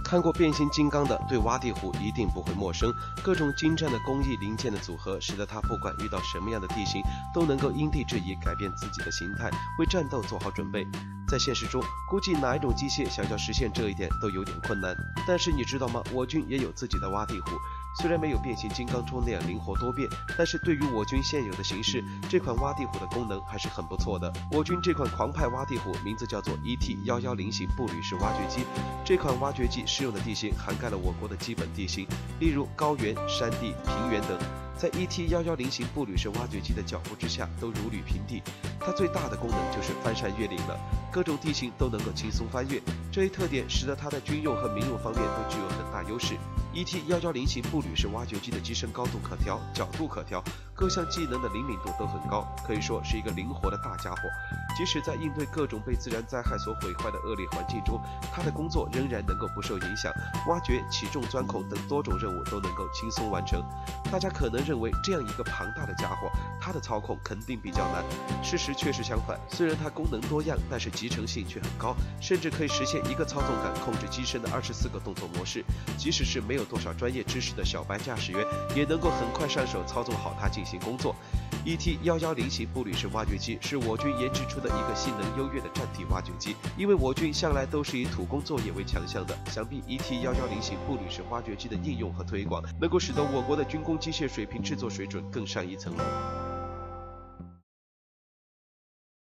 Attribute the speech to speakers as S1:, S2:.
S1: 看过变形金刚的，对挖地虎一定不会陌生。各种精湛的工艺零件的组合，使得它不管遇到什么样的地形，都能够因地制宜改变自己的形态，为战斗做好准备。在现实中，估计哪一种机械想要实现这一点都有点困难。但是你知道吗？我军也有自己的挖地虎。虽然没有变形金刚中那样灵活多变，但是对于我军现有的形势，这款挖地虎的功能还是很不错的。我军这款狂派挖地虎名字叫做 ET110型步履式挖掘机。这款挖掘机适用的地形涵盖了我国的基本地形，例如高原、山地、平原等。在 ET110型步履式挖掘机的脚步之下，都如履平地。它最大的功能就是翻山越岭了，各种地形都能够轻松翻越。这一特点使得它在军用和民用方面都具有很大优势。ET110型步履式挖掘机的机身高度可调，角度可调，各项技能的灵敏度都很高，可以说是一个灵活的大家伙。即使在应对各种被自然灾害所毁坏的恶劣环境中，它的工作仍然能够不受影响，挖掘、起重、钻孔等多种任务都能够轻松完成。大家可能认为这样一个庞大的家伙，它的操控肯定比较难。事实却是相反，虽然它功能多样，但是集成性却很高，甚至可以实现一个操纵杆控制机身的24个动作模式。即使是没有多少专业知识的小白驾驶员，也能够很快上手操纵好它进行工作。ET110型步履式挖掘机是我军研制出的一个性能优越的战地挖掘机，因为我军向来都是以土工作业为强项的，想必 ET110型步履式挖掘机的应用和推广，能够使得我国的军工机械水平制作水准更上一层楼。